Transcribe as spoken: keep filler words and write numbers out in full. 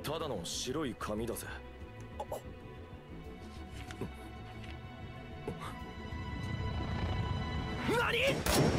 ただの白い紙だぜ。何？